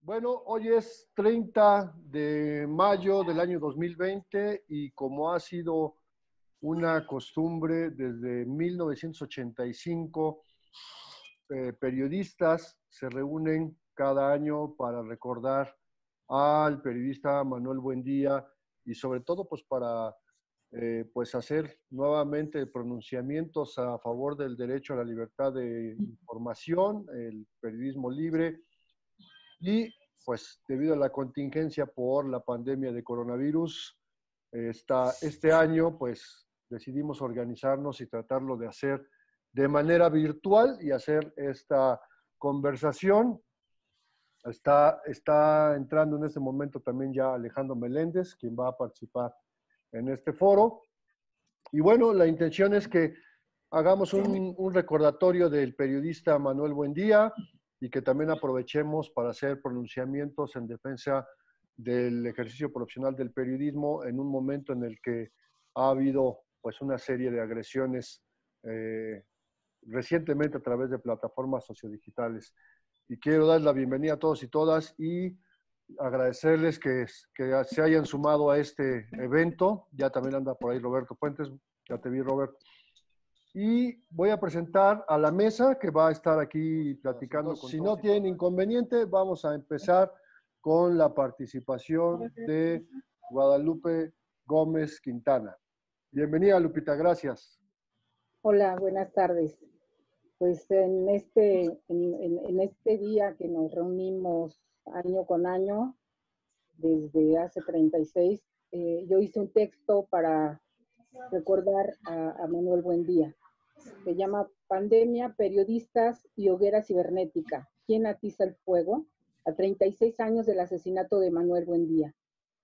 Bueno, hoy es 30 de mayo del año 2020 y como ha sido una costumbre desde 1985, periodistas se reúnen cada año para recordar al periodista Manuel Buendía y sobre todo pues para pues hacer nuevamente pronunciamientos a favor del derecho a la libertad de información, el periodismo libre y pues debido a la contingencia por la pandemia de coronavirus, este año pues decidimos organizarnos y tratarlo de hacer de manera virtual y hacer esta conversación. Está entrando en este momento también ya Alejandro Meléndez, quien va a participar en este foro. Y bueno, la intención es que hagamos un recordatorio del periodista Manuel Buendía y que también aprovechemos para hacer pronunciamientos en defensa del ejercicio profesional del periodismo en un momento en el que ha habido pues una serie de agresiones recientemente a través de plataformas sociodigitales. Y quiero dar la bienvenida a todos y todas y agradecerles que se hayan sumado a este evento. Ya también anda por ahí Roberto Fuentes, ya te vi, Roberto. Y voy a presentar a la mesa que va a estar aquí platicando. Entonces, si no tienen inconveniente, vamos a empezar con la participación de Guadalupe Gómez Quintana. Bienvenida, Lupita, gracias. Hola, buenas tardes. Pues en este día que nos reunimos año con año, desde hace 36, yo hice un texto para recordar a Manuel Buendía. Se llama Pandemia, Periodistas y Hoguera Cibernética. ¿Quién atiza el fuego? A 36 años del asesinato de Manuel Buendía.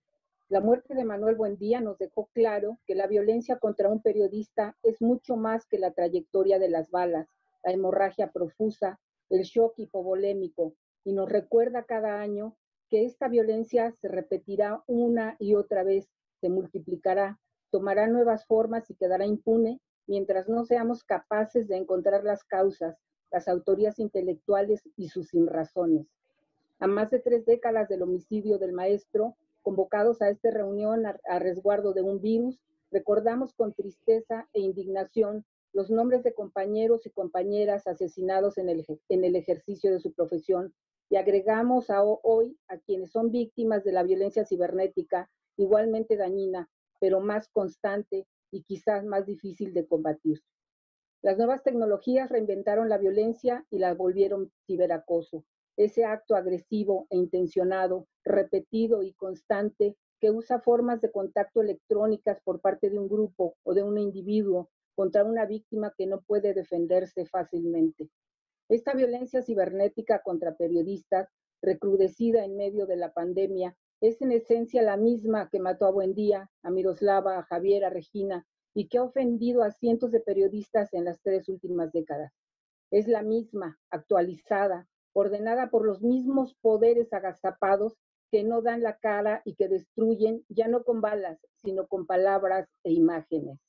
La muerte de Manuel Buendía nos dejó claro que la violencia contra un periodista es mucho más que la trayectoria de las balas, la hemorragia profusa, el shock hipovolémico, y nos recuerda cada año que esta violencia se repetirá una y otra vez, se multiplicará, tomará nuevas formas y quedará impune mientras no seamos capaces de encontrar las causas, las autorías intelectuales y sus sinrazones. A más de 3 décadas del homicidio del maestro, convocados a esta reunión a resguardo de un virus, recordamos con tristeza e indignación los nombres de compañeros y compañeras asesinados en el ejercicio de su profesión y agregamos hoy a quienes son víctimas de la violencia cibernética, igualmente dañina, pero más constante y quizás más difícil de combatir. Las nuevas tecnologías reinventaron la violencia y la volvieron ciberacoso. Ese acto agresivo e intencionado, repetido y constante que usa formas de contacto electrónicas por parte de un grupo o de un individuo contra una víctima que no puede defenderse fácilmente. Esta violencia cibernética contra periodistas, recrudecida en medio de la pandemia, es en esencia la misma que mató a Buendía, a Miroslava, a Javier, a Regina, y que ha ofendido a cientos de periodistas en las 3 últimas décadas. Es la misma, actualizada, ordenada por los mismos poderes agazapados que no dan la cara y que destruyen ya no con balas, sino con palabras e imágenes.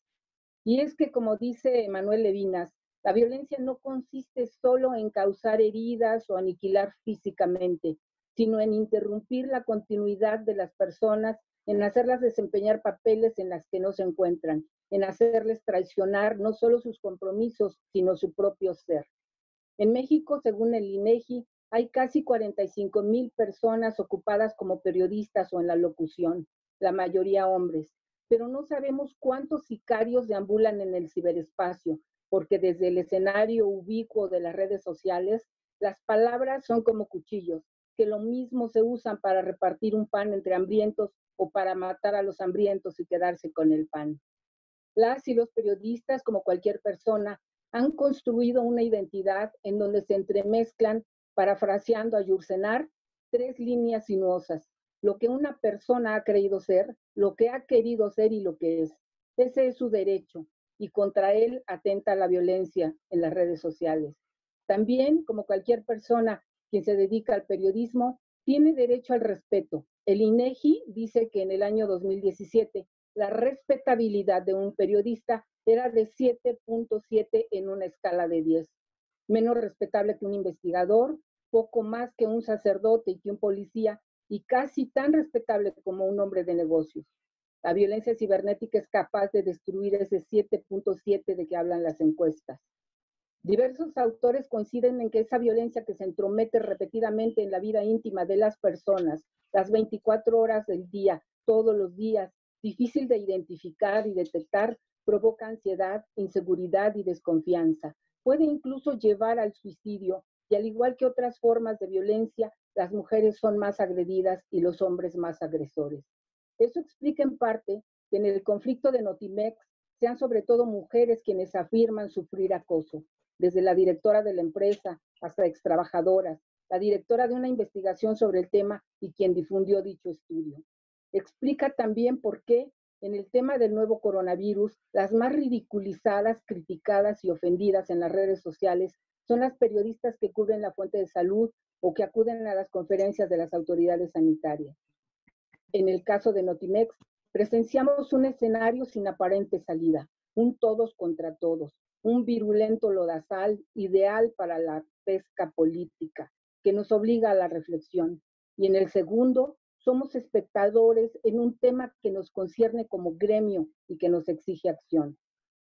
Y es que, como dice Manuel Levinas, la violencia no consiste solo en causar heridas o aniquilar físicamente, sino en interrumpir la continuidad de las personas, en hacerlas desempeñar papeles en las que no se encuentran, en hacerles traicionar no solo sus compromisos, sino su propio ser. En México, según el INEGI, hay casi 45,000 personas ocupadas como periodistas o en la locución, la mayoría hombres, pero no sabemos cuántos sicarios deambulan en el ciberespacio, porque desde el escenario ubicuo de las redes sociales, las palabras son como cuchillos, que lo mismo se usan para repartir un pan entre hambrientos o para matar a los hambrientos y quedarse con el pan. Las y los periodistas, como cualquier persona, han construido una identidad en donde se entremezclan, parafraseando a Yursenar, 3 líneas sinuosas: lo que una persona ha creído ser, lo que ha querido ser y lo que es. Ese es su derecho, y contra él atenta la violencia en las redes sociales. También, como cualquier persona quien se dedica al periodismo, tiene derecho al respeto. El INEGI dice que en el año 2017 la respetabilidad de un periodista era de 7.7 en una escala de 10. Menos respetable que un investigador, poco más que un sacerdote y que un policía, y casi tan respetable como un hombre de negocios. La violencia cibernética es capaz de destruir ese 7.7 de que hablan las encuestas. Diversos autores coinciden en que esa violencia que se entromete repetidamente en la vida íntima de las personas, las 24 horas del día, todos los días, difícil de identificar y detectar, provoca ansiedad, inseguridad y desconfianza. Puede incluso llevar al suicidio y al igual que otras formas de violencia, las mujeres son más agredidas y los hombres más agresores. Eso explica en parte que en el conflicto de Notimex sean sobre todo mujeres quienes afirman sufrir acoso, desde la directora de la empresa hasta extrabajadoras, la directora de una investigación sobre el tema y quien difundió dicho estudio. Explica también por qué en el tema del nuevo coronavirus, las más ridiculizadas, criticadas y ofendidas en las redes sociales son las periodistas que cubren la fuente de salud o que acuden a las conferencias de las autoridades sanitarias. En el caso de Notimex, presenciamos un escenario sin aparente salida, un todos contra todos, un virulento lodazal ideal para la pesca política, que nos obliga a la reflexión. Y en el segundo, somos espectadores en un tema que nos concierne como gremio y que nos exige acción.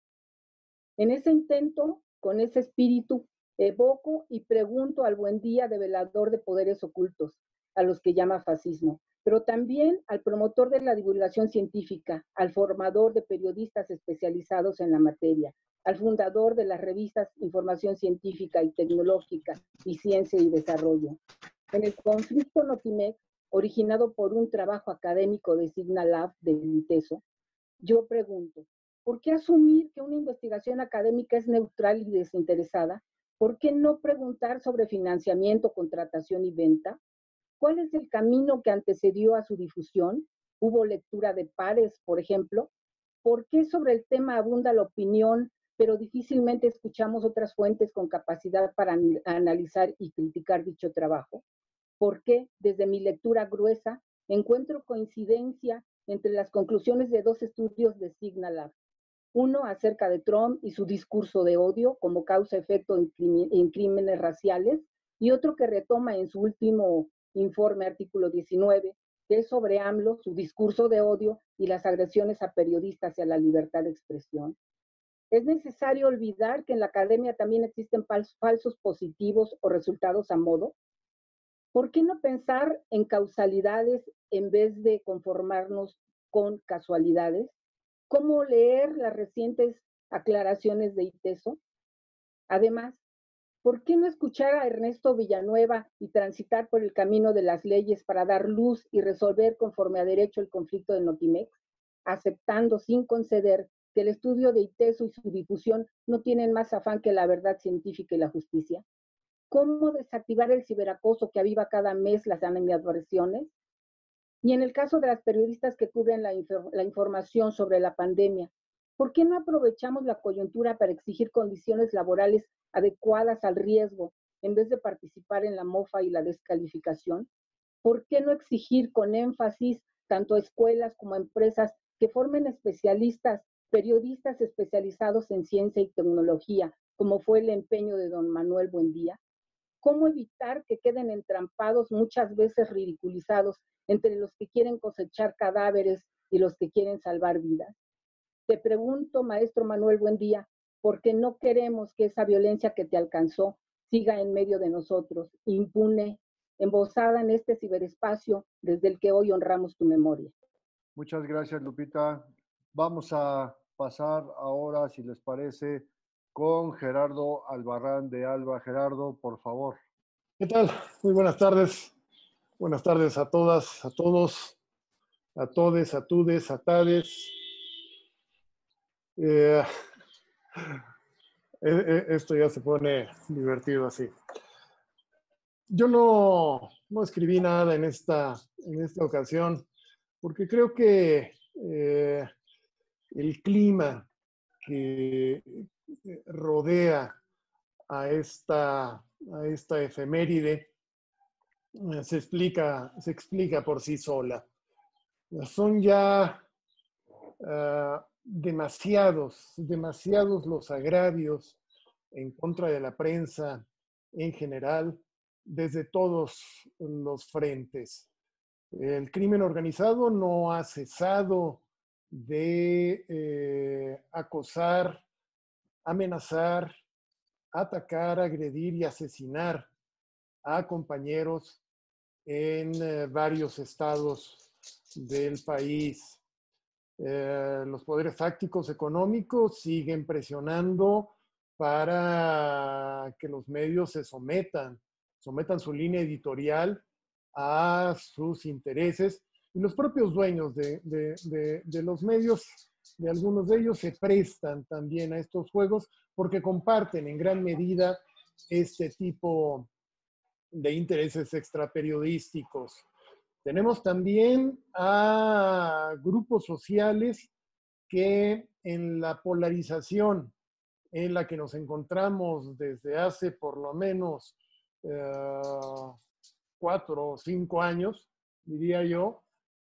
En ese intento, con ese espíritu, evoco y pregunto al buen día develador de poderes ocultos, a los que llama fascismo, pero también al promotor de la divulgación científica, al formador de periodistas especializados en la materia, al fundador de las revistas Información Científica y Tecnológica y Ciencia y Desarrollo. En el conflicto Notimex, originado por un trabajo académico de Signalab del ITESO, yo pregunto, ¿por qué asumir que una investigación académica es neutral y desinteresada? ¿Por qué no preguntar sobre financiamiento, contratación y venta? ¿Cuál es el camino que antecedió a su difusión? ¿Hubo lectura de pares, por ejemplo? ¿Por qué sobre el tema abunda la opinión, pero difícilmente escuchamos otras fuentes con capacidad para analizar y criticar dicho trabajo? ¿Por qué, desde mi lectura gruesa, encuentro coincidencia entre las conclusiones de dos estudios de Signalab? Uno acerca de Trump y su discurso de odio como causa-efecto en crímenes raciales, y otro que retoma en su último informe, artículo 19, que es sobre AMLO, su discurso de odio y las agresiones a periodistas y a la libertad de expresión. Es necesario olvidar que en la academia también existen falsos positivos o resultados a modo. ¿Por qué no pensar en causalidades en vez de conformarnos con casualidades? ¿Cómo leer las recientes aclaraciones de ITESO? Además, ¿por qué no escuchar a Ernesto Villanueva y transitar por el camino de las leyes para dar luz y resolver conforme a derecho el conflicto de Notimex, aceptando sin conceder que el estudio de ITESO y su difusión no tienen más afán que la verdad científica y la justicia? ¿Cómo desactivar el ciberacoso que aviva cada mes las animadversiones? Y en el caso de las periodistas que cubren la información sobre la pandemia, ¿por qué no aprovechamos la coyuntura para exigir condiciones laborales adecuadas al riesgo en vez de participar en la mofa y la descalificación? ¿Por qué no exigir con énfasis tanto a escuelas como a empresas que formen especialistas, periodistas especializados en ciencia y tecnología, como fue el empeño de don Manuel Buendía? ¿Cómo evitar que queden entrampados, muchas veces ridiculizados, entre los que quieren cosechar cadáveres y los que quieren salvar vidas? Te pregunto, maestro Manuel Buendía, ¿por qué no queremos que esa violencia que te alcanzó siga en medio de nosotros, impune, embosada en este ciberespacio desde el que hoy honramos tu memoria? Muchas gracias, Lupita. Vamos a pasar ahora, si les parece, con Gerardo Albarrán de Alba. Gerardo, por favor. ¿Qué tal? Muy buenas tardes. Buenas tardes a todas, a todos, a todes, a tudes, a tades. Esto ya se pone divertido así. Yo no escribí nada en esta ocasión porque creo que el clima que rodea a esta efeméride se explica por sí sola. Son ya demasiados los agravios en contra de la prensa en general desde todos los frentes. El crimen organizado no ha cesado de acosar, amenazar, atacar, agredir y asesinar a compañeros en varios estados del país. Los poderes fácticos económicos siguen presionando para que los medios se sometan su línea editorial a sus intereses. Y los propios dueños de los medios, de algunos de ellos, se prestan también a estos juegos porque comparten en gran medida este tipo de intereses extraperiodísticos. Tenemos también a grupos sociales que en la polarización en la que nos encontramos desde hace por lo menos 4 o 5 años, diría yo,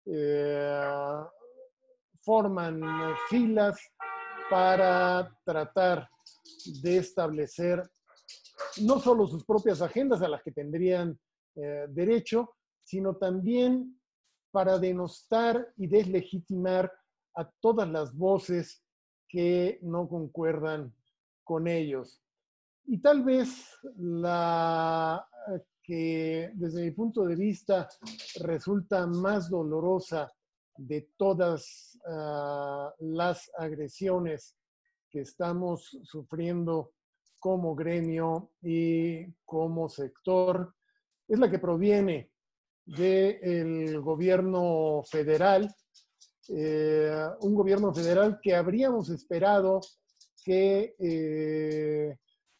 forman filas para tratar de establecer no solo sus propias agendas a las que tendrían derecho, sino también para denostar y deslegitimar a todas las voces que no concuerdan con ellos. Y tal vez la que desde mi punto de vista resulta más dolorosa de todas las agresiones que estamos sufriendo como gremio y como sector, es la que proviene del gobierno federal, un gobierno federal que habríamos esperado que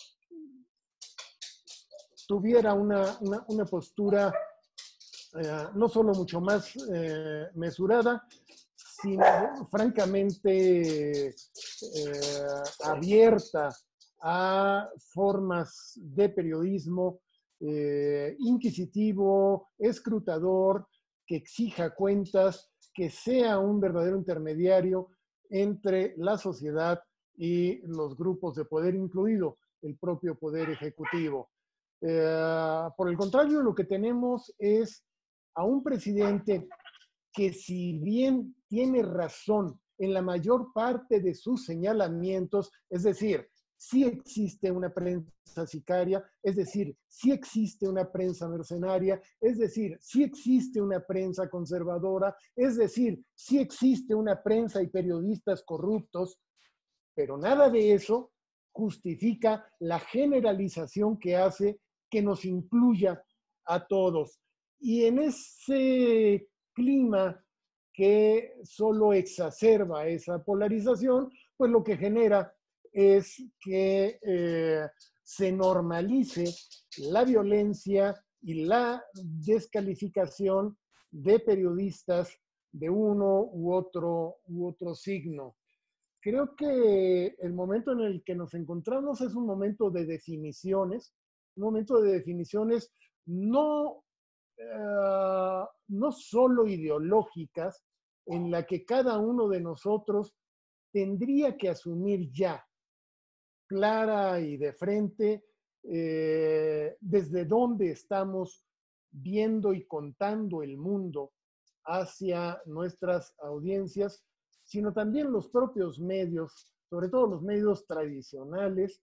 tuviera una postura no solo mucho más mesurada, sino francamente abierta a formas de periodismo inquisitivo, escrutador, que exija cuentas, que sea un verdadero intermediario entre la sociedad y los grupos de poder, incluido el propio poder ejecutivo. Por el contrario, lo que tenemos es a un presidente que, si bien tiene razón en la mayor parte de sus señalamientos, es decir, sí existe una prensa sicaria, es decir, sí existe una prensa mercenaria, es decir, sí existe una prensa conservadora, es decir, sí existe una prensa y periodistas corruptos, pero nada de eso justifica la generalización que hace que nos incluya a todos. Y en ese clima que solo exacerba esa polarización, pues lo que genera es que se normalice la violencia y la descalificación de periodistas de uno u otro signo. Creo que el momento en el que nos encontramos es un momento de definiciones, no, no solo ideológicas, en la que cada uno de nosotros tendría que asumir ya, clara y de frente, desde dónde estamos viendo y contando el mundo hacia nuestras audiencias, sino también los propios medios, sobre todo los medios tradicionales,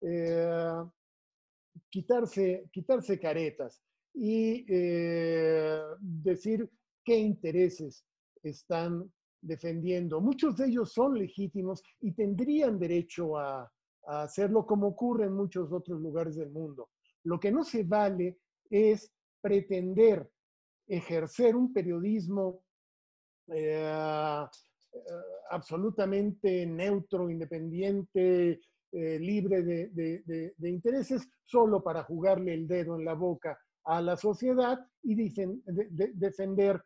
quitarse caretas y decir qué intereses están defendiendo. Muchos de ellos son legítimos y tendrían derecho a hacerlo, como ocurre en muchos otros lugares del mundo. Lo que no se vale es pretender ejercer un periodismo absolutamente neutro, independiente, libre de intereses, solo para jugarle el dedo en la boca a la sociedad y defender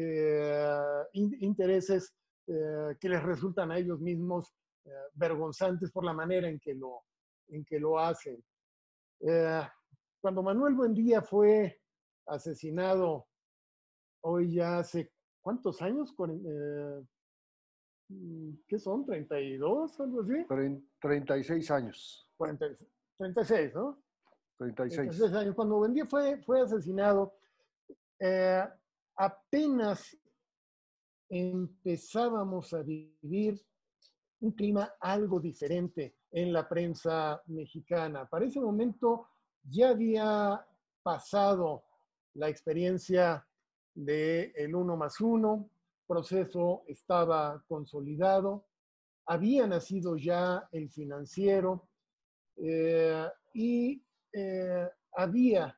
intereses que les resultan a ellos mismos vergonzantes por la manera en que lo hacen. Cuando Manuel Buendía fue asesinado, hoy ya hace ¿cuántos años? ¿Qué son? ¿32? ¿Algo así? 36 años. 36, ¿no? 36. 36 años. Cuando Buendía fue asesinado, apenas empezábamos a vivir un clima algo diferente en la prensa mexicana. Para ese momento ya había pasado la experiencia del 1+1, proceso estaba consolidado, había nacido ya el Financiero y había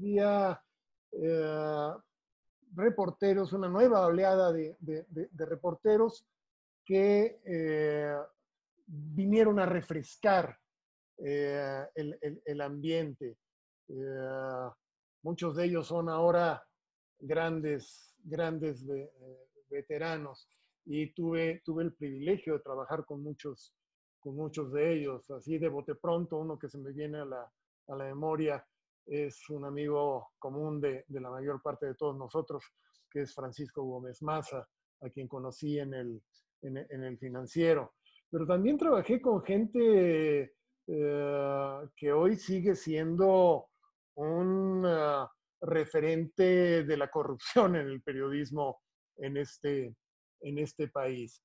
reporteros, una nueva oleada de reporteros que vinieron a refrescar el ambiente. Muchos de ellos son ahora grandes veteranos y tuve el privilegio de trabajar con muchos de ellos. Así de bote pronto, uno que se me viene a la memoria es un amigo común de la mayor parte de todos nosotros, que es Francisco Gómez Maza, a quien conocí en el Financiero. Pero también trabajé con gente que hoy sigue siendo un referente de la corrupción en el periodismo en este país.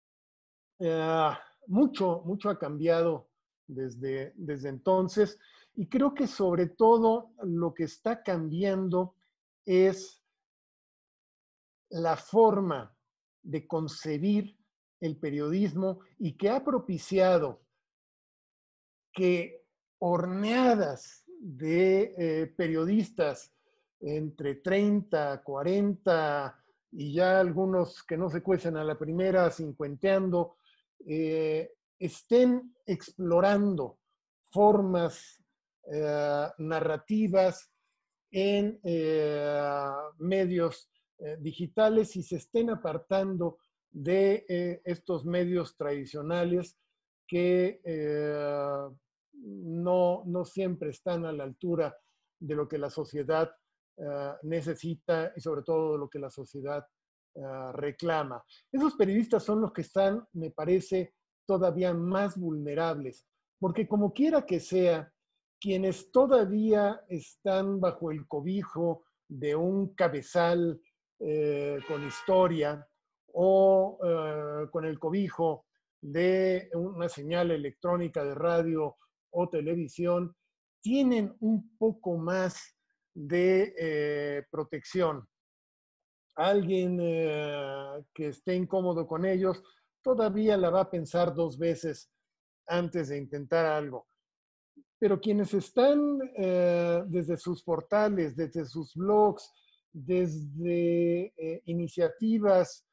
Mucho ha cambiado desde entonces y creo que sobre todo lo que está cambiando es la forma de concebir el periodismo y que ha propiciado que horneadas de periodistas entre 30, 40 y ya algunos que no se cuecen a la primera, cincuenteando, estén explorando formas narrativas en medios digitales y se estén apartando de estos medios tradicionales que no siempre están a la altura de lo que la sociedad necesita y sobre todo de lo que la sociedad reclama. Esos periodistas son los que están, me parece, todavía más vulnerables, porque como quiera que sea, quienes todavía están bajo el cobijo de un cabezal con historia o con el cobijo de una señal electrónica de radio o televisión, tienen un poco más de protección. Alguien que esté incómodo con ellos todavía la va a pensar 2 veces antes de intentar algo. Pero quienes están desde sus portales, desde sus blogs, desde iniciativas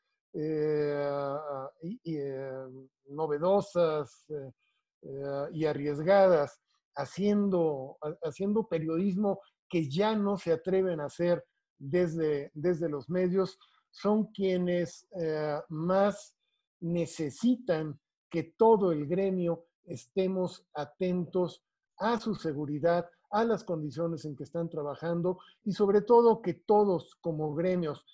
novedosas y arriesgadas, haciendo periodismo que ya no se atreven a hacer desde los medios, son quienes más necesitan que todo el gremio estemos atentos a su seguridad, a las condiciones en que están trabajando y sobre todo que todos como gremios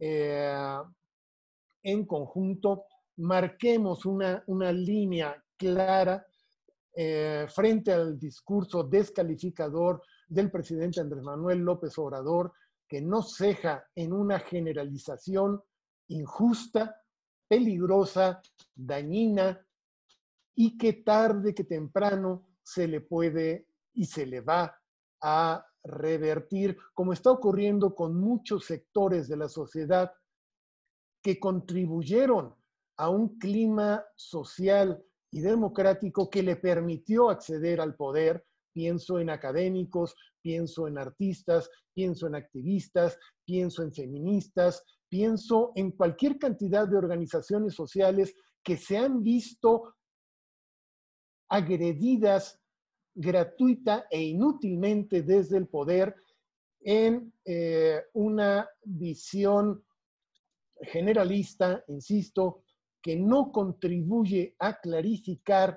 en conjunto marquemos una línea clara frente al discurso descalificador del presidente Andrés Manuel López Obrador, que no ceja en una generalización injusta, peligrosa, dañina, y que tarde que temprano se le puede y se le va a revertir, como está ocurriendo con muchos sectores de la sociedad que contribuyeron a un clima social y democrático que le permitió acceder al poder. Pienso en académicos, pienso en artistas, pienso en activistas, pienso en feministas, pienso en cualquier cantidad de organizaciones sociales que se han visto agredidas gratuita e inútilmente desde el poder en una visión generalista, insisto, que no contribuye a clarificar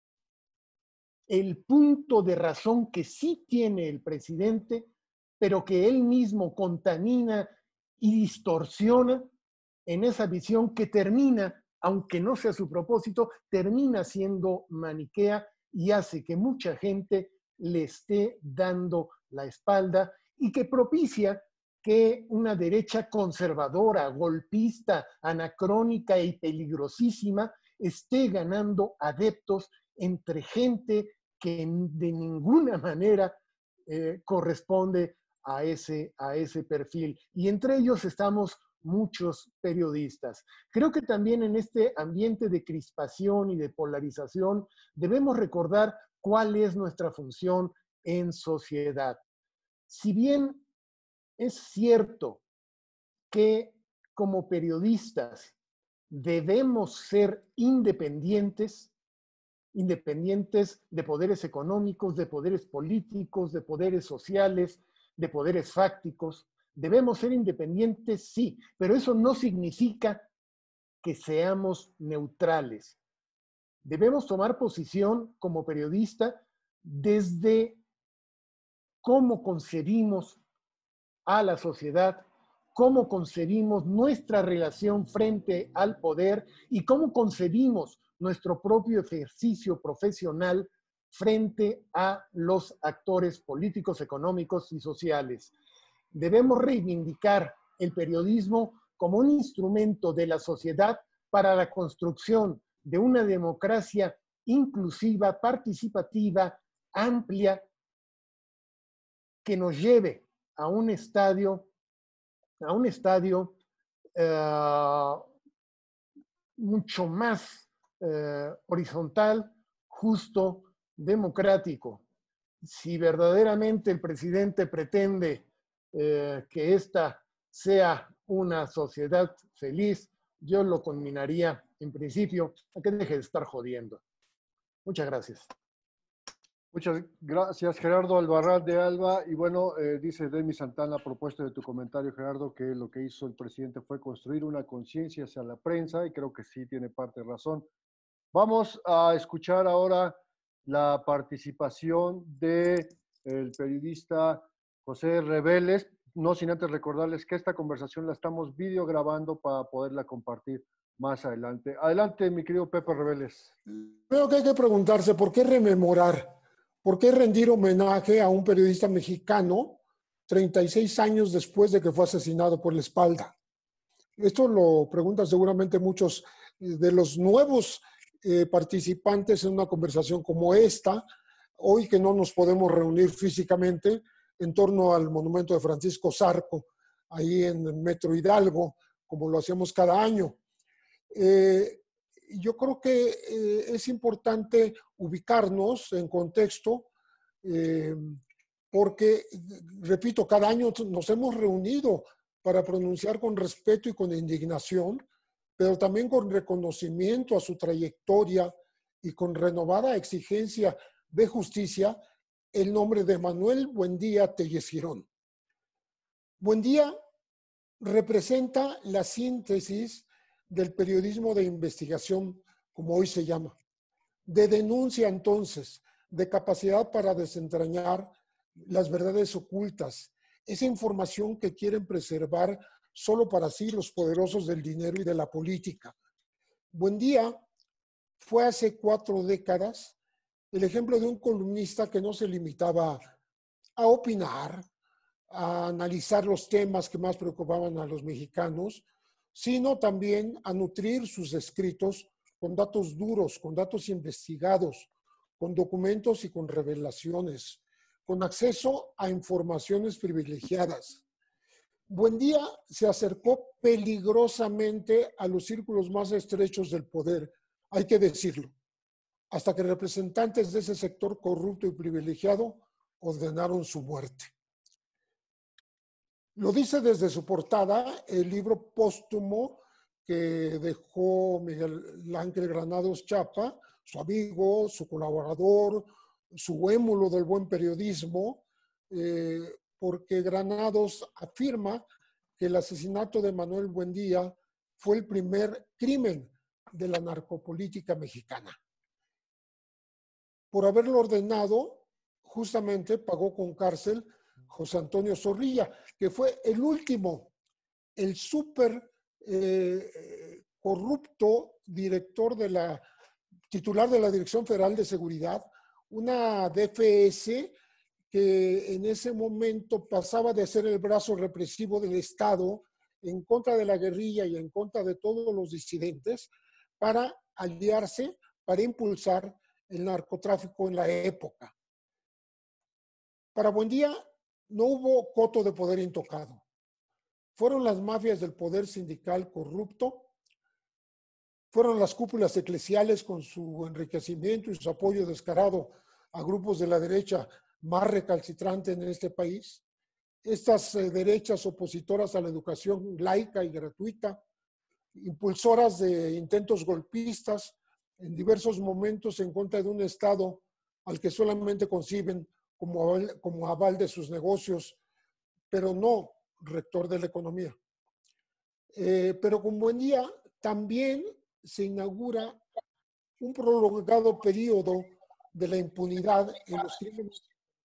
el punto de razón que sí tiene el presidente, pero que él mismo contamina y distorsiona en esa visión que termina, aunque no sea su propósito, termina siendo maniquea y hace que mucha gente le esté dando la espalda y que propicia que una derecha conservadora, golpista, anacrónica y peligrosísima esté ganando adeptos entre gente que de ninguna manera corresponde a ese perfil. Y entre ellos estamos muchos periodistas. Creo que también en este ambiente de crispación y de polarización debemos recordar cuál es nuestra función en sociedad. Si bien es cierto que como periodistas debemos ser independientes de poderes económicos, de poderes políticos, de poderes sociales, de poderes fácticos. Debemos ser independientes, sí, pero eso no significa que seamos neutrales. Debemos tomar posición como periodista desde cómo concebimos a la sociedad, cómo concebimos nuestra relación frente al poder y cómo concebimos nuestro propio ejercicio profesional frente a los actores políticos, económicos y sociales. Debemos reivindicar el periodismo como un instrumento de la sociedad para la construcción de una democracia inclusiva, participativa, amplia, que nos lleve a un estadio mucho más horizontal, justo, democrático. Si verdaderamente el presidente pretende que esta sea una sociedad feliz, yo lo conminaría en principio a que deje de estar jodiendo. Muchas gracias. Muchas gracias, Gerardo Albarrán de Alba. Y bueno, dice Demi Santana, a propósito de tu comentario, Gerardo, que lo que hizo el presidente fue construir una conciencia hacia la prensa, y creo que sí tiene parte de razón. Vamos a escuchar ahora la participación del periodista José Reveles, no sin antes recordarles que esta conversación la estamos videograbando para poderla compartir más adelante. Adelante, mi querido Pepe Reveles. Creo que hay que preguntarse por qué rememorar, por qué rendir homenaje a un periodista mexicano 36 años después de que fue asesinado por la espalda. Esto lo preguntan seguramente muchos de los nuevos participantes en una conversación como esta, hoy que no nos podemos reunir físicamente en torno al monumento de Francisco Zarco, ahí en Metro Hidalgo, como lo hacemos cada año. Yo creo que es importante ubicarnos en contexto, porque, repito, cada año nos hemos reunido para pronunciar con respeto y con indignación, pero también con reconocimiento a su trayectoria y con renovada exigencia de justicia, el nombre de Manuel Buendía Telles Girón. Buendía representa la síntesis del periodismo de investigación, como hoy se llama, de denuncia entonces, de capacidad para desentrañar las verdades ocultas, esa información que quieren preservar solo para sí los poderosos del dinero y de la política. Buendía fue hace 4 décadas el ejemplo de un columnista que no se limitaba a opinar, a analizar los temas que más preocupaban a los mexicanos, sino también a nutrir sus escritos con datos duros, con datos investigados, con documentos y con revelaciones, con acceso a informaciones privilegiadas. Buendía se acercó peligrosamente a los círculos más estrechos del poder, hay que decirlo, hasta que representantes de ese sector corrupto y privilegiado ordenaron su muerte. Lo dice desde su portada el libro póstumo que dejó Miguel Ángel Granados Chapa, su amigo, su colaborador, su émulo del buen periodismo, porque Granados afirma que el asesinato de Manuel Buendía fue el primer crimen de la narcopolítica mexicana. Por haberlo ordenado, justamente pagó con cárcel José Antonio Zorrilla, que fue el último, el súper corrupto director titular de la Dirección Federal de Seguridad, una DFS que en ese momento pasaba de ser el brazo represivo del Estado en contra de la guerrilla y en contra de todos los disidentes, para aliarse, para impulsar el narcotráfico en la época. Para Buendía no hubo coto de poder intocado. Fueron las mafias del poder sindical corrupto, fueron las cúpulas eclesiales con su enriquecimiento y su apoyo descarado a grupos de la derecha más recalcitrante en este país, estas derechas opositoras a la educación laica y gratuita, impulsoras de intentos golpistas en diversos momentos en contra de un Estado al que solamente conciben como aval de sus negocios, pero no rector de la economía. Pero con Buendía también se inaugura un prolongado periodo de la impunidad en los crímenes.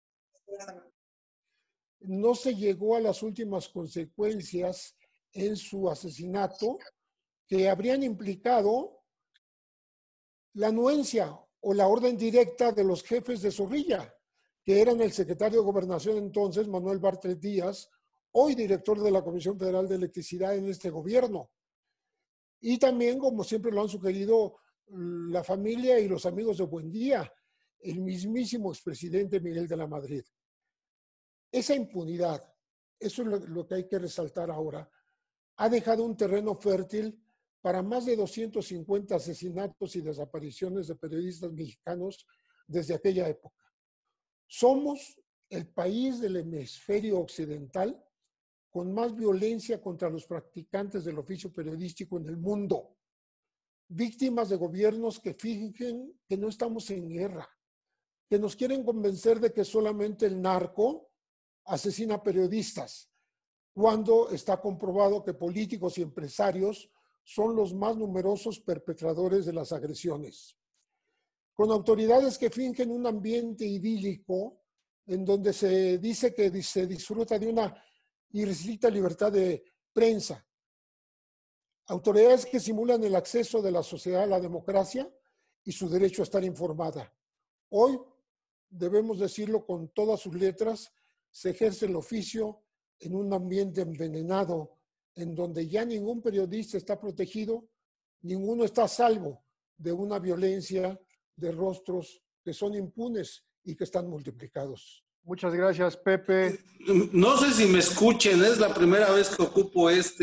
No se llegó a las últimas consecuencias en su asesinato que habrían implicado la anuencia o la orden directa de los jefes de Zorrilla, que eran el secretario de Gobernación entonces, Manuel Bartlett Díaz, hoy director de la Comisión Federal de Electricidad en este gobierno. Y también, como siempre lo han sugerido la familia y los amigos de Buendía, el mismísimo expresidente Miguel de la Madrid. Esa impunidad, eso es lo que hay que resaltar ahora, ha dejado un terreno fértil para más de 250 asesinatos y desapariciones de periodistas mexicanos desde aquella época. Somos el país del hemisferio occidental con más violencia contra los practicantes del oficio periodístico en el mundo, víctimas de gobiernos que fingen que no estamos en guerra, que nos quieren convencer de que solamente el narco asesina periodistas, cuando está comprobado que políticos y empresarios son los más numerosos perpetradores de las agresiones. Con autoridades que fingen un ambiente idílico en donde se dice que se disfruta de una irrestricta libertad de prensa. Autoridades que simulan el acceso de la sociedad a la democracia y su derecho a estar informada. Hoy, debemos decirlo con todas sus letras, se ejerce el oficio en un ambiente envenenado, en donde ya ningún periodista está protegido, ninguno está a salvo de una violencia de rostros que son impunes y que están multiplicados. Muchas gracias, Pepe. No sé si me escuchen, es la primera vez que ocupo esta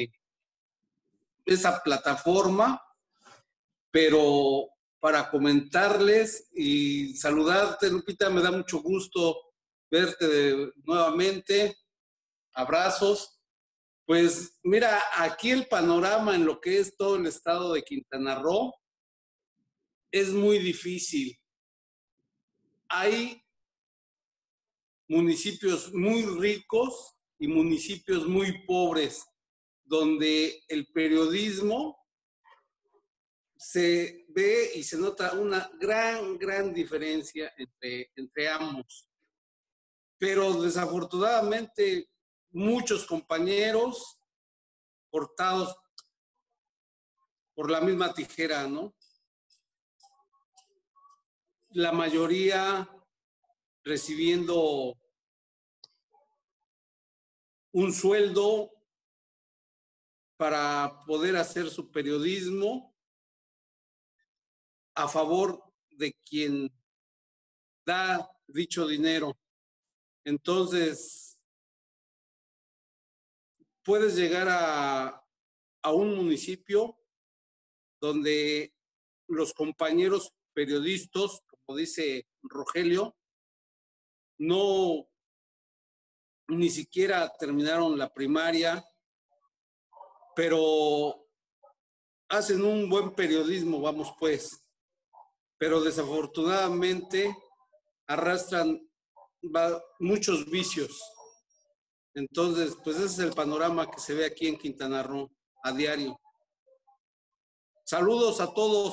plataforma, pero para comentarles y saludarte, Lupita, me da mucho gusto verte nuevamente. Abrazos. Pues mira, aquí el panorama en lo que es todo el estado de Quintana Roo es muy difícil. Hay municipios muy ricos y municipios muy pobres, donde el periodismo se ve y se nota una gran diferencia entre ambos. Pero desafortunadamente muchos compañeros cortados por la misma tijera, ¿no? La mayoría recibiendo un sueldo para poder hacer su periodismo a favor de quien da dicho dinero. Entonces, puedes llegar a un municipio donde los compañeros periodistas, como dice Rogelio, no ni siquiera terminaron la primaria, pero hacen un buen periodismo, vamos pues, pero desafortunadamente arrastran muchos vicios. Entonces, pues ese es el panorama que se ve aquí en Quintana Roo a diario. Saludos a todos.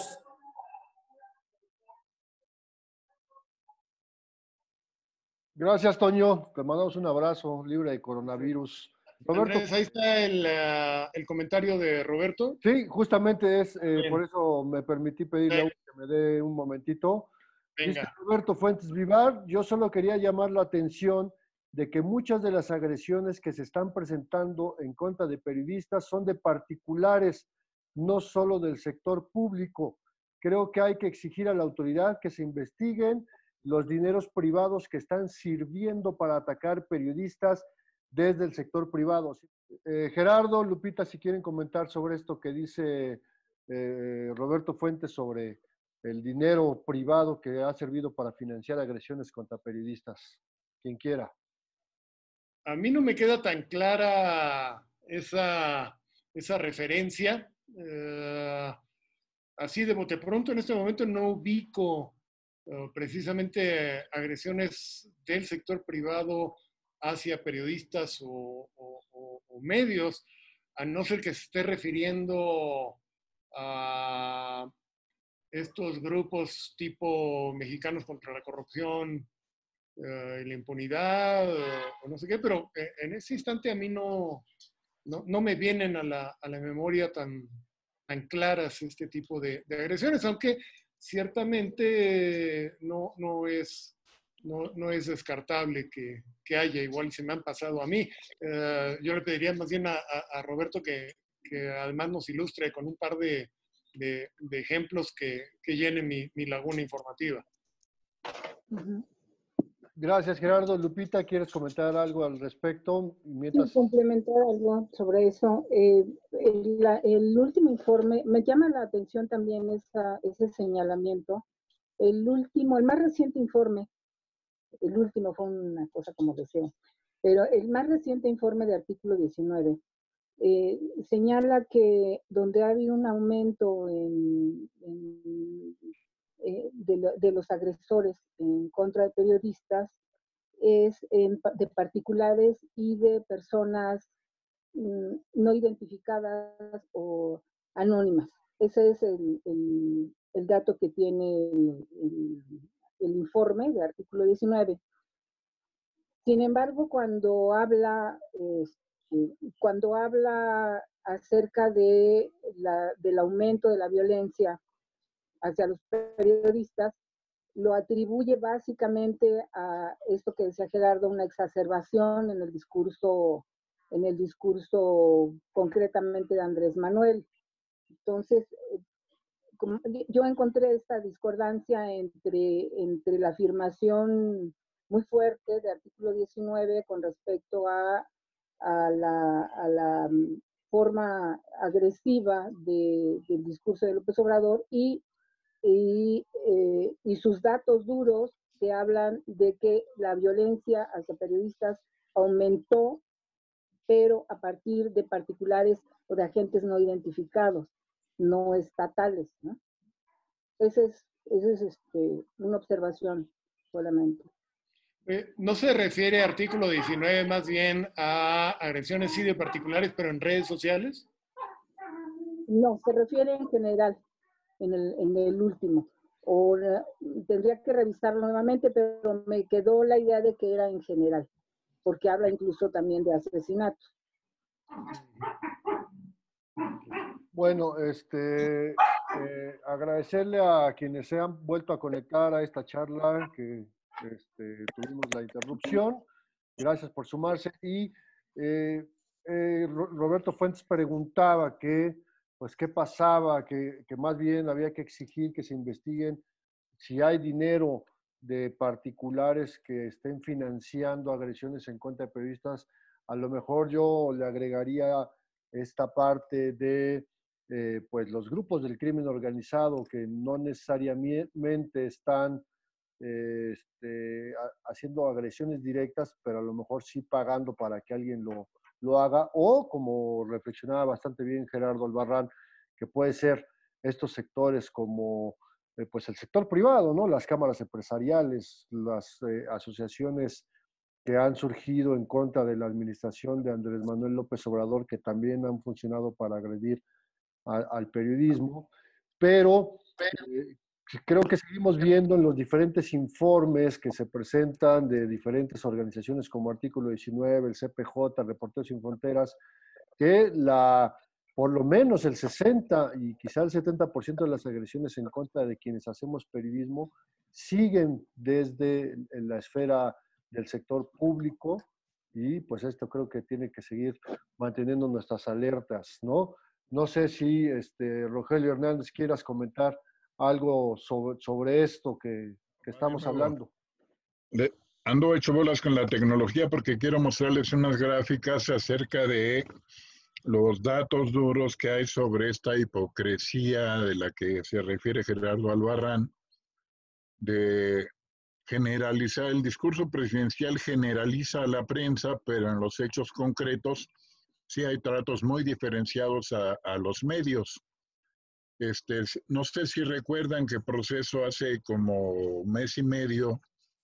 Gracias, Toño. Te mandamos un abrazo, libre de coronavirus. Roberto. Andrés, ahí está el comentario de Roberto. Sí, justamente es por eso me permití pedirle a que me dé un momentito. Dice Venga. Roberto Fuentes Vivar, yo solo quería llamar la atención de que muchas de las agresiones que se están presentando en contra de periodistas son de particulares, no solo del sector público. Creo que hay que exigir a la autoridad que se investiguen los dineros privados que están sirviendo para atacar periodistas desde el sector privado. Gerardo, Lupita, si quieren comentar sobre esto que dice Roberto Fuentes sobre el dinero privado que ha servido para financiar agresiones contra periodistas. Quien quiera. A mí no me queda tan clara esa referencia. Así de bote pronto, en este momento no ubico precisamente agresiones del sector privado hacia periodistas o medios, a no ser que se esté refiriendo a estos grupos tipo Mexicanos contra la Corrupción y la impunidad o no sé qué, pero en ese instante a mí no me vienen a la memoria tan claras este tipo de agresiones, aunque ciertamente no es descartable que haya, igual se me han pasado a mí. Yo le pediría más bien a Roberto que además nos ilustre con un par de ejemplos que llenen mi laguna informativa. Gracias, Gerardo. Lupita, ¿quieres comentar algo al respecto? Sí, complementar algo sobre eso. El último informe, me llama la atención también ese señalamiento. El más reciente informe, el último fue una cosa como deseo, pero el más reciente informe de artículo 19 señala que donde ha habido un aumento de los agresores en contra de periodistas es de particulares y de personas no identificadas o anónimas. Ese es el dato que tiene el informe de artículo 19. Sin embargo, cuando habla acerca del aumento de la violencia hacia los periodistas, lo atribuye básicamente a esto que decía Gerardo, una exacerbación en el discurso concretamente de Andrés Manuel. Entonces, yo encontré esta discordancia entre la afirmación muy fuerte de artículo 19 con respecto a la forma agresiva del discurso de López Obrador y sus datos duros que hablan de que la violencia hacia periodistas aumentó, pero a partir de particulares o de agentes no identificados, no estatales, ¿no? Esa es una observación solamente. ¿No se refiere artículo 19 más bien a agresiones sí de particulares, pero en redes sociales? No, se refiere en general, en el último. Tendría que revisarlo nuevamente, pero me quedó la idea de que era en general, porque habla incluso también de asesinatos. Bueno, agradecerle a quienes se han vuelto a conectar a esta charla, que tuvimos la interrupción. Gracias por sumarse. Y Roberto Fuentes preguntaba pues, qué pasaba, que más bien había que exigir que se investiguen si hay dinero de particulares que estén financiando agresiones en contra de periodistas. A lo mejor yo le agregaría esta parte de pues los grupos del crimen organizado que no necesariamente están haciendo agresiones directas, pero a lo mejor sí pagando para que alguien lo haga, o como reflexionaba bastante bien Gerardo Albarrán, que puede ser estos sectores como pues el sector privado, ¿no? Las cámaras empresariales, las asociaciones que han surgido en contra de la administración de Andrés Manuel López Obrador, que también han funcionado para agredir al periodismo, pero creo que seguimos viendo en los diferentes informes que se presentan de diferentes organizaciones como Artículo 19, el CPJ, Reporteros Sin Fronteras, que por lo menos el 60 y quizá el 70% de las agresiones en contra de quienes hacemos periodismo siguen desde la esfera del sector público y pues esto creo que tiene que seguir manteniendo nuestras alertas, ¿no? No sé si Rogelio Hernández quieras comentar algo sobre esto que estamos hablando. Ando hecho bolas con la tecnología porque quiero mostrarles unas gráficas acerca de los datos duros que hay sobre esta hipocresía de la que se refiere Gerardo Albarrán, de generalizar. El discurso presidencial generaliza a la prensa, pero en los hechos concretos sí hay tratos muy diferenciados a los medios. No sé si recuerdan que Proceso hace como mes y medio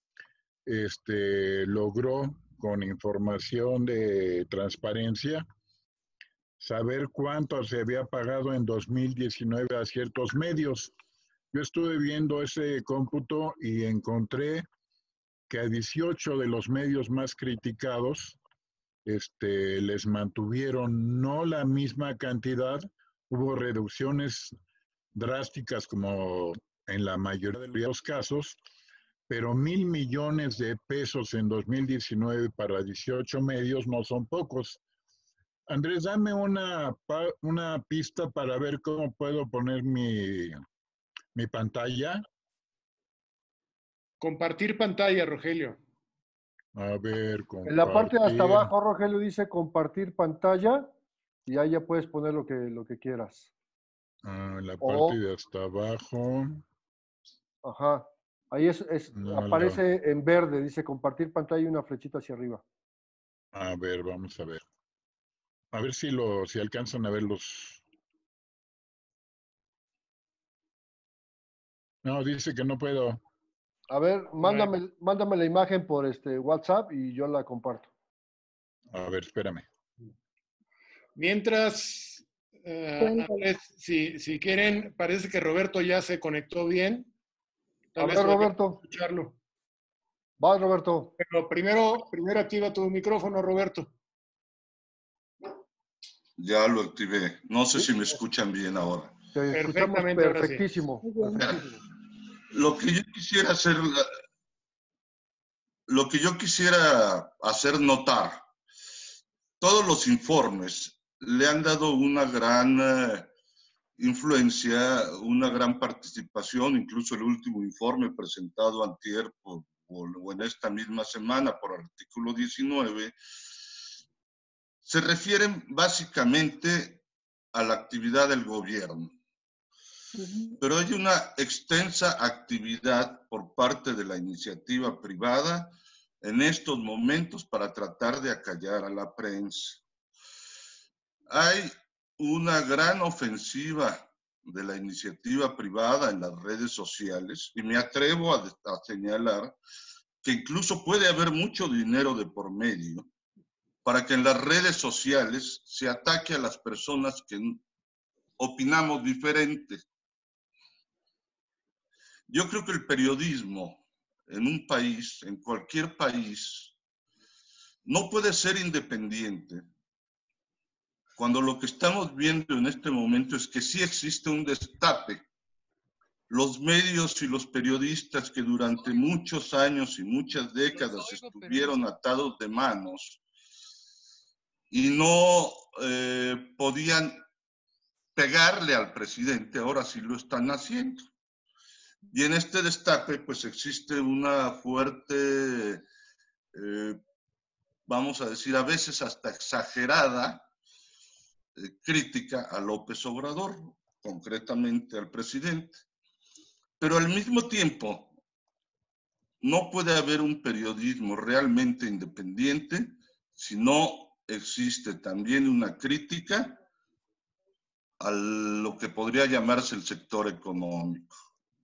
logró, con información de transparencia, saber cuánto se había pagado en 2019 a ciertos medios. Yo estuve viendo ese cómputo y encontré que a 18 de los medios más criticados les mantuvieron no la misma cantidad, hubo reducciones drásticas como en la mayoría de los casos, pero 1,000 millones de pesos en 2019 para 18 medios no son pocos. Andrés, dame una pista para ver cómo puedo poner mi pantalla. Compartir pantalla, Rogelio. A ver, compartir. En la parte de hasta abajo, Rogelio, dice compartir pantalla y ahí ya puedes poner lo que quieras. En la parte de hasta abajo. Ajá. Ahí aparece en verde, dice compartir pantalla y una flechita hacia arriba. A ver, vamos a ver. A ver si alcanzan a ver los... No, dice que no puedo. A ver, mándame la imagen por WhatsApp y yo la comparto. A ver, espérame. Mientras, Andrés, si quieren, parece que Roberto ya se conectó bien. A ver, Roberto. Escucharlo. Va, Roberto. Pero primero activa tu micrófono, Roberto. Ya lo activé. No sé si me escuchan bien ahora. Te escuchamos perfectísimo. Lo que yo quisiera hacer notar, todos los informes le han dado una gran influencia, una gran participación, incluso el último informe presentado antier o en esta misma semana por artículo 19, se refieren básicamente a la actividad del gobierno. Pero hay una extensa actividad por parte de la iniciativa privada en estos momentos para tratar de acallar a la prensa. Hay una gran ofensiva de la iniciativa privada en las redes sociales y me atrevo a señalar que incluso puede haber mucho dinero de por medio para que en las redes sociales se ataque a las personas que opinamos diferente. Yo creo que el periodismo en un país, en cualquier país, no puede ser independiente cuando lo que estamos viendo en este momento es que sí existe un destape. Los medios y los periodistas que durante muchos años y muchas décadas estuvieron atados de manos y no podían pegarle al presidente, ahora sí lo están haciendo. Y en este destape, pues existe una fuerte, vamos a decir, a veces hasta exagerada, crítica a López Obrador, concretamente al presidente. Pero al mismo tiempo, no puede haber un periodismo realmente independiente si no existe también una crítica a lo que podría llamarse el sector económico.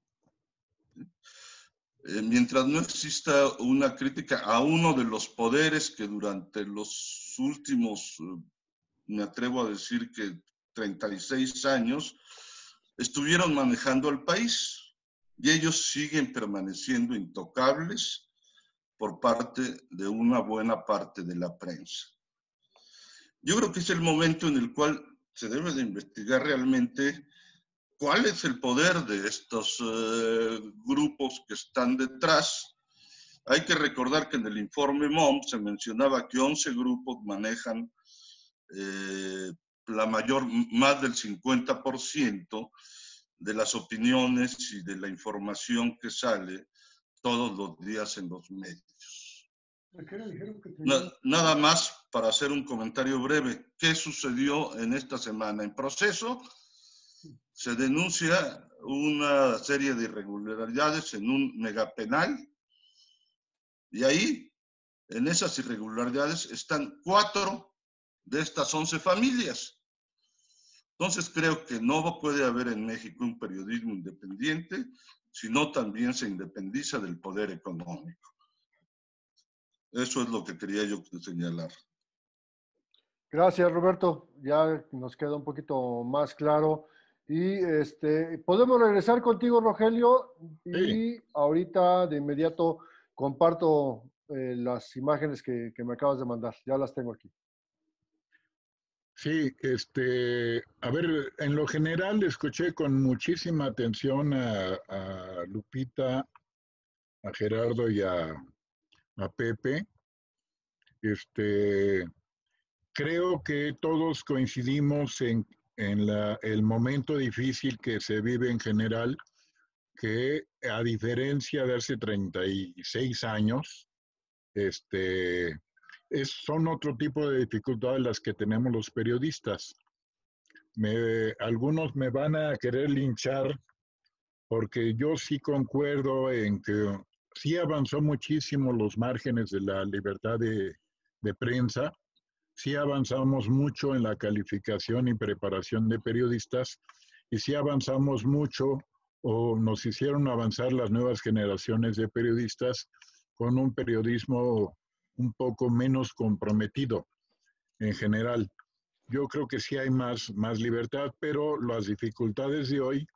Mientras no exista una crítica a uno de los poderes que durante los últimos, me atrevo a decir que 36 años, estuvieron manejando el país y ellos siguen permaneciendo intocables por parte de una buena parte de la prensa. Yo creo que es el momento en el cual se debe de investigar realmente ¿cuál es el poder de estos grupos que están detrás? Hay que recordar que en el informe MOM se mencionaba que 11 grupos manejan más del 50% de las opiniones y de la información que sale todos los días en los medios. Nada más para hacer un comentario breve. ¿Qué sucedió en esta semana? En Proceso se denuncia una serie de irregularidades en un megapenal y ahí, en esas irregularidades, están 4 de estas 11 familias. Entonces creo que no puede haber en México un periodismo independiente, sino también se independiza del poder económico. Eso es lo que quería yo señalar. Gracias, Roberto. Ya nos queda un poquito más claro. Y podemos regresar contigo, Rogelio. Y ahorita de inmediato comparto las imágenes que me acabas de mandar. Ya las tengo aquí. Sí, a ver, en lo general escuché con muchísima atención a Lupita, a Gerardo y a Pepe. Creo que todos coincidimos en el momento difícil que se vive en general, que a diferencia de hace 36 años, son otro tipo de dificultades las que tenemos los periodistas. Algunos me van a querer linchar porque yo sí concuerdo en que sí avanzó muchísimo los márgenes de la libertad de prensa, sí avanzamos mucho en la calificación y preparación de periodistas y sí avanzamos mucho o nos hicieron avanzar las nuevas generaciones de periodistas con un periodismo un poco menos comprometido en general. Yo creo que sí hay más libertad, pero las dificultades de hoy,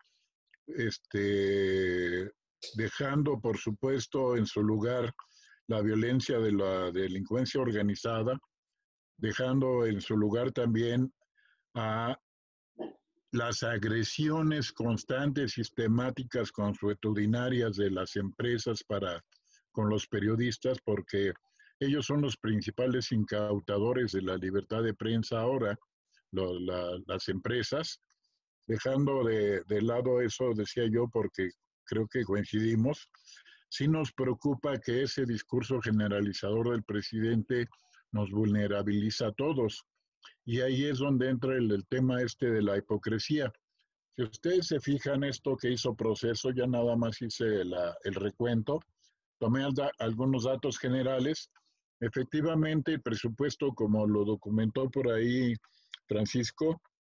dejando por supuesto en su lugar la violencia de la delincuencia organizada, dejando en su lugar también a las agresiones constantes, sistemáticas, consuetudinarias de las empresas con los periodistas, porque ellos son los principales incautadores de la libertad de prensa ahora, las empresas. Dejando de lado eso, decía yo, porque creo que coincidimos, sí nos preocupa que ese discurso generalizador del presidente nos vulnerabiliza a todos. Y ahí es donde entra el tema de la hipocresía. Si ustedes se fijan esto que hizo Proceso, ya nada más hice el recuento, tomé algunos datos generales. Efectivamente, el presupuesto, como lo documentó por ahí Francisco,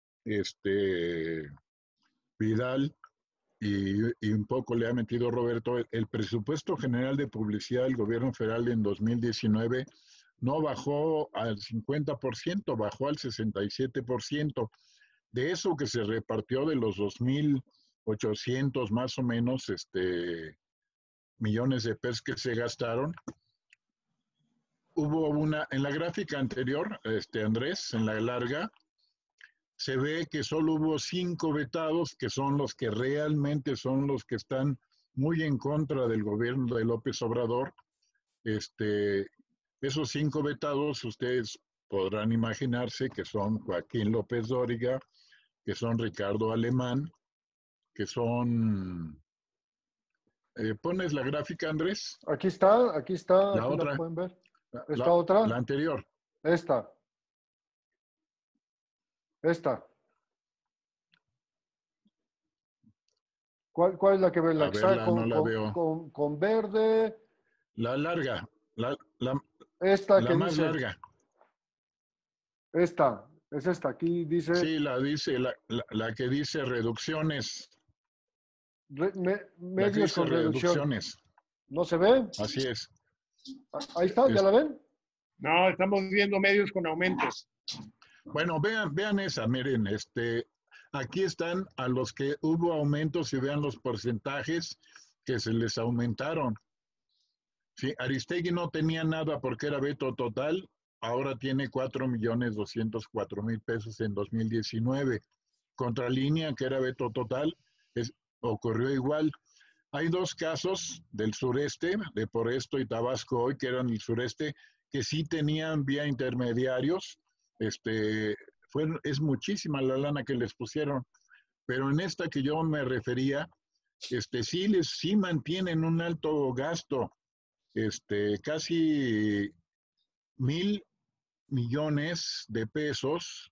Vidal, y un poco le ha metido Roberto, el presupuesto general de publicidad del gobierno federal en 2019 no bajó al 50%, bajó al 67%. De eso que se repartió de los 2.800 más o menos millones de pesos que se gastaron, hubo en la gráfica anterior, Andrés, en la larga, se ve que solo hubo 5 vetados, que son los que realmente son los que están muy en contra del gobierno de López Obrador. Esos 5 vetados, ustedes podrán imaginarse que son Joaquín López Dóriga, que son Ricardo Alemán, que son... ¿Pones la gráfica, Andrés? Aquí está, La aquí otra. la pueden ver. ¿Esta otra? La anterior. Esta. ¿Cuál es la que ven? La que está con verde. La larga. Esta la que más dice, larga. Esta. Es esta. Aquí dice. Sí, la que dice reducciones. Medios con reducciones. ¿No se ve? Así es. Ahí está, ¿ya la ven? No, estamos viendo medios con aumentos. Bueno, vean esa, miren, aquí están a los que hubo aumentos y vean los porcentajes que se les aumentaron. Sí, Aristegui no tenía nada porque era veto total, ahora tiene 4.204.000 pesos en 2019. Contralínea, que era veto total, ocurrió igual. Hay dos casos del sureste, de Por Esto y Tabasco Hoy, que eran el sureste, que sí tenían vía intermediarios. Es muchísima la lana que les pusieron, pero en esta que yo me refería, sí mantienen un alto gasto, casi 1,000 millones de pesos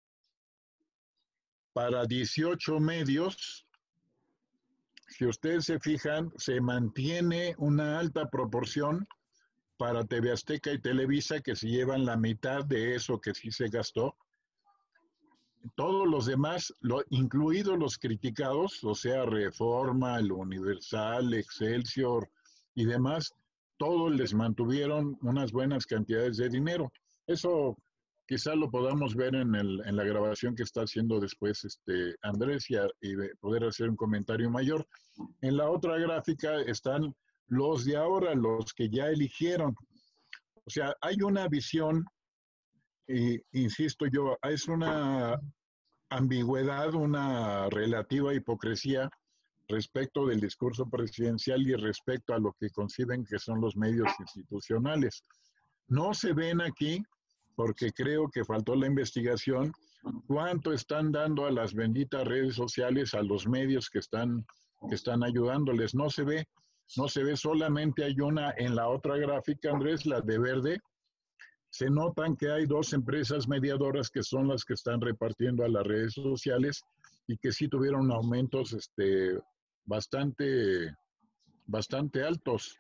para 18 medios. Si ustedes se fijan, se mantiene una alta proporción para TV Azteca y Televisa, que se llevan la mitad de eso que sí se gastó. Todos los demás, incluidos los criticados, o sea, Reforma, El Universal, Excelsior y demás, todos les mantuvieron unas buenas cantidades de dinero. Eso quizá lo podamos ver en la grabación que está haciendo después Andrés y poder hacer un comentario mayor. En la otra gráfica están los de ahora, los que ya eligieron. O sea, hay una visión, insisto yo, es una ambigüedad, una relativa hipocresía respecto del discurso presidencial y respecto a lo que conciben que son los medios institucionales. No se ven aquí, porque creo que faltó la investigación, cuánto están dando a las benditas redes sociales, a los medios que están ayudándoles. No se ve, solamente hay una en la otra gráfica, Andrés, la de verde. Se notan que hay dos empresas mediadoras que son las que están repartiendo a las redes sociales y que sí tuvieron aumentos bastante altos.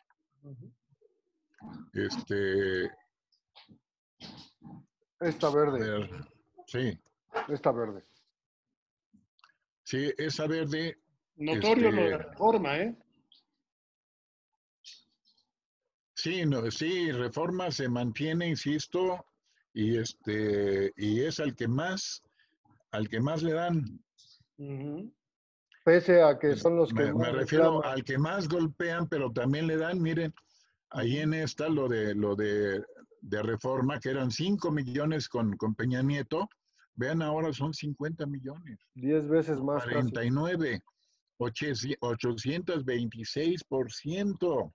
Esta verde. A ver, sí. Esta verde. Sí, esa verde. Notorio lo de la Reforma, ¿eh? Sí, sí, Reforma se mantiene, insisto, y es al que más le dan. Pese a que son los que me refiero al que más golpean, pero también le dan, miren, ahí en esta lo de Reforma, que eran 5 millones con Peña Nieto, vean ahora son 50 millones. 10 veces más. 49, 826%.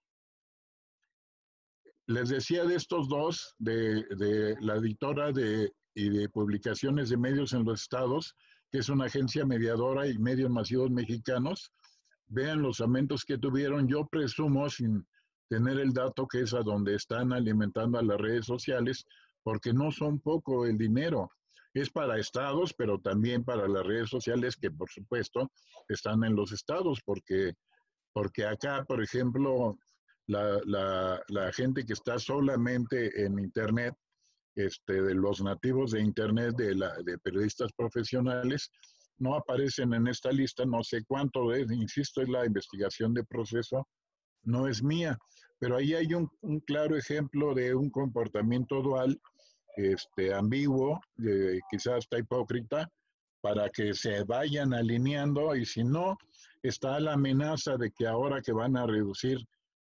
Les decía de estos dos, de la editora y de publicaciones de medios en los estados, que es una agencia mediadora y medios masivos mexicanos. Vean los aumentos que tuvieron. Yo presumo, sin tener el dato, que es a donde están alimentando a las redes sociales, porque no son poco el dinero. Es para estados, pero también para las redes sociales, que por supuesto están en los estados, porque acá, por ejemplo, la gente que está solamente en Internet, de los nativos de Internet, de periodistas profesionales, no aparecen en esta lista. No sé cuánto es, insisto, es la investigación de proceso, no es mía, pero ahí hay un claro ejemplo de un comportamiento dual, ambiguo, quizás hasta hipócrita, para que se vayan alineando, y si no, está la amenaza de que ahora que van a reducir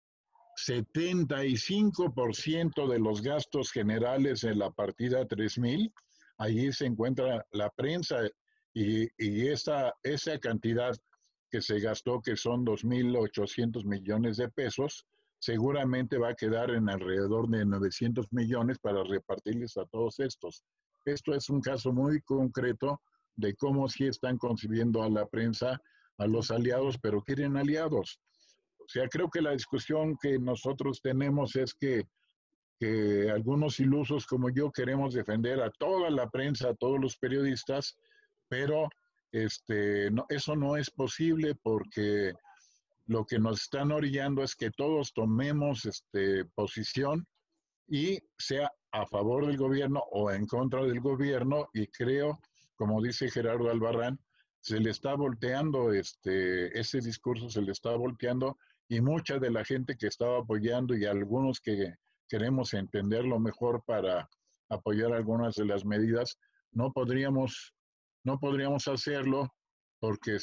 75% de los gastos generales en la partida 3,000, allí se encuentra la prensa, y esa cantidad que se gastó, que son 2,800 millones de pesos, seguramente va a quedar en alrededor de 900 millones para repartirles a todos estos. Esto es un caso muy concreto de cómo sí están concibiendo a la prensa, a los aliados, pero quieren aliados. O sea, creo que la discusión que nosotros tenemos es que algunos ilusos como yo queremos defender a toda la prensa, a todos los periodistas, pero eso no es posible, porque lo que nos están orillando es que todos tomemos posición, y sea a favor del gobierno o en contra del gobierno, y creo, como dice Gerardo Albarrán, se le está volteando ese discurso, se le está volteando, y mucha de la gente que estaba apoyando, y algunos que queremos entenderlo mejor para apoyar algunas de las medidas, no podríamos hacerlo, porque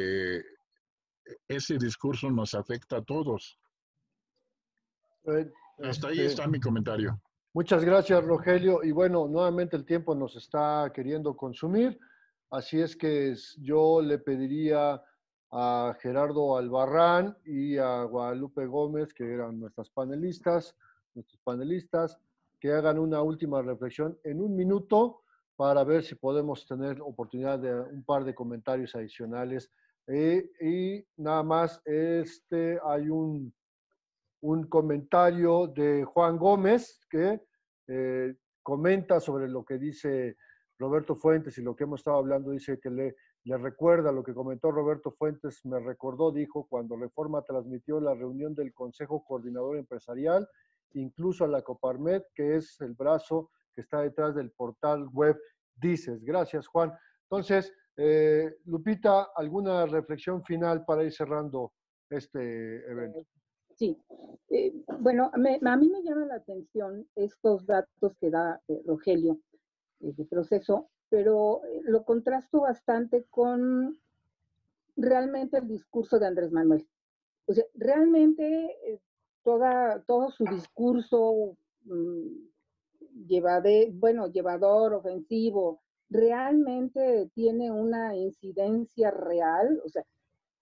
ese discurso nos afecta a todos. Hasta ahí está mi comentario. Muchas gracias, Rogelio. Y bueno, nuevamente el tiempo nos está queriendo consumir. Así es que yo le pediría a Gerardo Albarrán y a Guadalupe Gómez, que eran nuestros panelistas, que hagan una última reflexión en un minuto para ver si podemos tener oportunidad de un par de comentarios adicionales. Y nada más, hay un comentario de Juan Gómez que comenta sobre lo que dice Roberto Fuentes y lo que hemos estado hablando. Dice que le recuerda lo que comentó Roberto Fuentes, me recordó, dijo, cuando Reforma transmitió la reunión del Consejo Coordinador Empresarial, incluso a la Coparmed, que es el brazo que está detrás del portal web Dices. Gracias, Juan. Entonces, Lupita, ¿alguna reflexión final para ir cerrando este evento? Sí, bueno, a mí me llama la atención estos datos que da Rogelio de proceso, pero lo contrasto bastante con realmente el discurso de Andrés Manuel. O sea, realmente todo su discurso llevador, ofensivo, realmente tiene una incidencia real, o sea,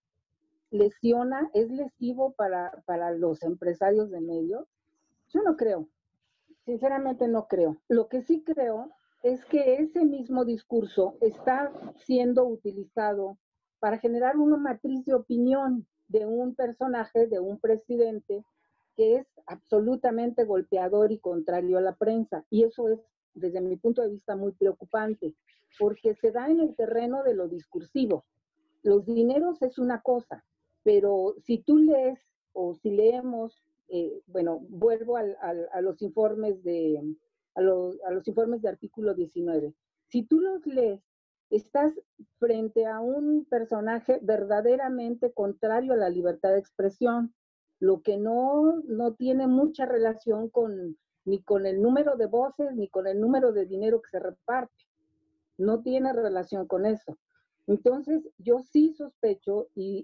es lesivo para los empresarios de medios. Yo no creo, sinceramente no creo. Lo que sí creo es que ese mismo discurso está siendo utilizado para generar una matriz de opinión de un personaje, de un presidente, que es absolutamente golpeador y contrario a la prensa. Y eso es, desde mi punto de vista, muy preocupante, porque se da en el terreno de lo discursivo. Los dineros es una cosa, pero si tú lees o si leemos, vuelvo a los informes a los informes de artículo 19. Si tú los lees, estás frente a un personaje verdaderamente contrario a la libertad de expresión, lo que no tiene mucha relación ni con el número de voces, ni con el número de dinero que se reparte. No tiene relación con eso. Entonces, yo sí sospecho, y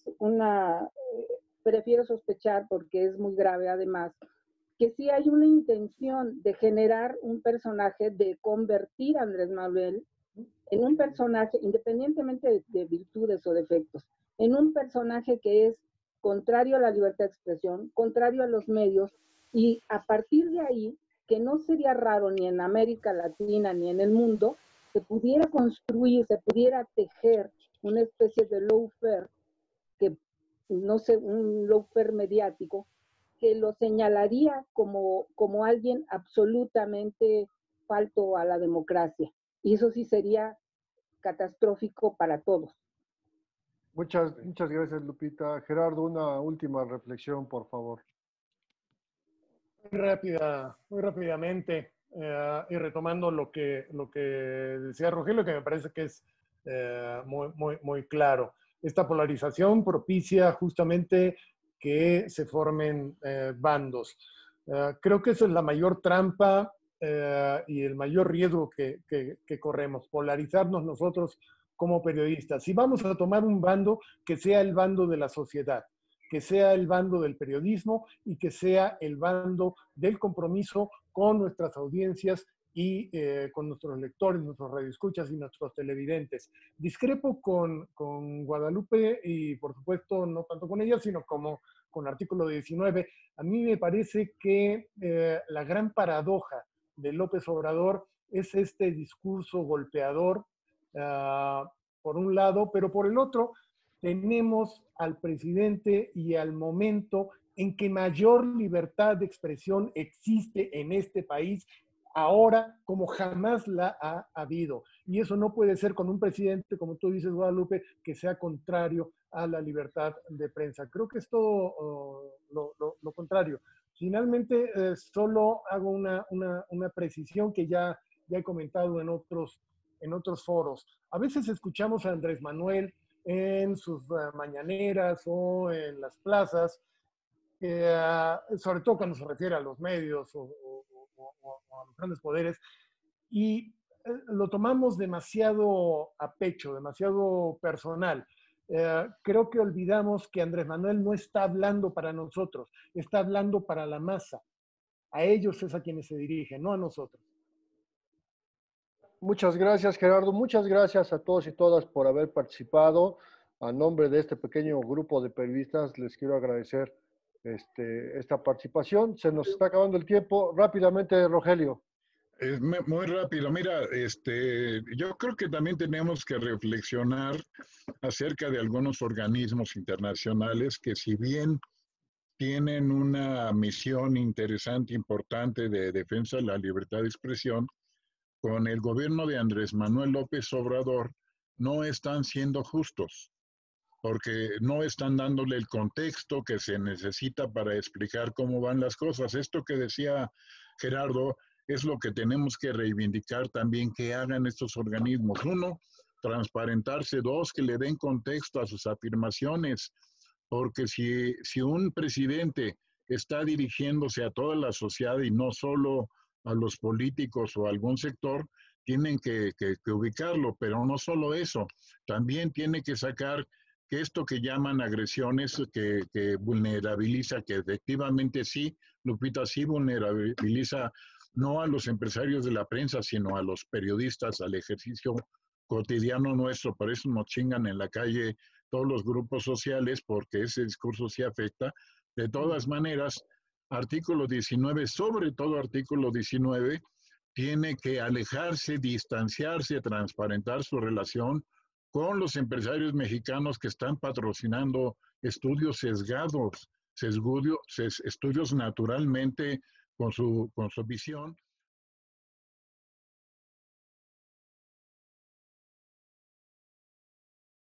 prefiero sospechar porque es muy grave además, que sí hay una intención de generar un personaje, de convertir a Andrés Manuel en un personaje, independientemente de virtudes o defectos, en un personaje que es contrario a la libertad de expresión, contrario a los medios, y a partir de ahí, que no sería raro ni en América Latina ni en el mundo, se pudiera construir, se pudiera tejer una especie de lawfare, que no sé, un lawfare mediático, que lo señalaría como alguien absolutamente falto a la democracia. Y eso sí sería catastrófico para todos. Muchas gracias, Lupita. Gerardo, una última reflexión, por favor. Muy rápidamente, y retomando lo que decía Rogelio, que me parece que es muy claro. Esta polarización propicia justamente que se formen bandos. Creo que eso es la mayor trampa y el mayor riesgo que corremos, polarizarnos nosotros como periodistas. Si vamos a tomar un bando, que sea el bando de la sociedad, que sea el bando del periodismo y que sea el bando del compromiso con nuestras audiencias y con nuestros lectores, nuestros radioescuchas y nuestros televidentes. Discrepo con Guadalupe y, por supuesto, no tanto con ella, sino como con artículo 19. A mí me parece que la gran paradoja de López Obrador es este discurso golpeador, por un lado, pero por el otro, tenemos al presidente y al momento en que mayor libertad de expresión existe en este país ahora como jamás la ha habido. Y eso no puede ser con un presidente, como tú dices, Guadalupe, que sea contrario a la libertad de prensa. Creo que es todo lo contrario. Finalmente, solo hago una precisión que ya he comentado en otros foros. A veces escuchamos a Andrés Manuel en sus mañaneras o en las plazas, sobre todo cuando se refiere a los medios o a los grandes poderes, y lo tomamos demasiado a pecho, demasiado personal. Creo que olvidamos que Andrés Manuel no está hablando para nosotros, está hablando para la masa. A ellos es a quienes se dirige, no a nosotros. Muchas gracias, Gerardo. Muchas gracias a todos y todas por haber participado. A nombre de este pequeño grupo de periodistas, les quiero agradecer esta participación. Se nos está acabando el tiempo. Rápidamente, Rogelio. Muy rápido, mira, yo creo que también tenemos que reflexionar acerca de algunos organismos internacionales que, si bien tienen una misión interesante, importante de defensa de la libertad de expresión, con el gobierno de Andrés Manuel López Obrador no están siendo justos, porque no están dándole el contexto que se necesita para explicar cómo van las cosas. Esto que decía Gerardo es lo que tenemos que reivindicar también que hagan estos organismos. Uno, transparentarse. Dos, que le den contexto a sus afirmaciones, porque si un presidente está dirigiéndose a toda la sociedad y no solo a los políticos o a algún sector, tienen que ubicarlo, pero no solo eso, también tiene que sacar que esto que llaman agresiones, que vulnerabiliza, que efectivamente sí, Lupita, sí vulnerabiliza no a los empresarios de la prensa, sino a los periodistas, al ejercicio cotidiano nuestro. Por eso nos chingan en la calle todos los grupos sociales, porque ese discurso sí afecta. De todas maneras, artículo 19, sobre todo artículo 19, tiene que alejarse, distanciarse, transparentar su relación con los empresarios mexicanos que están patrocinando estudios sesgados, estudios naturalmente con su visión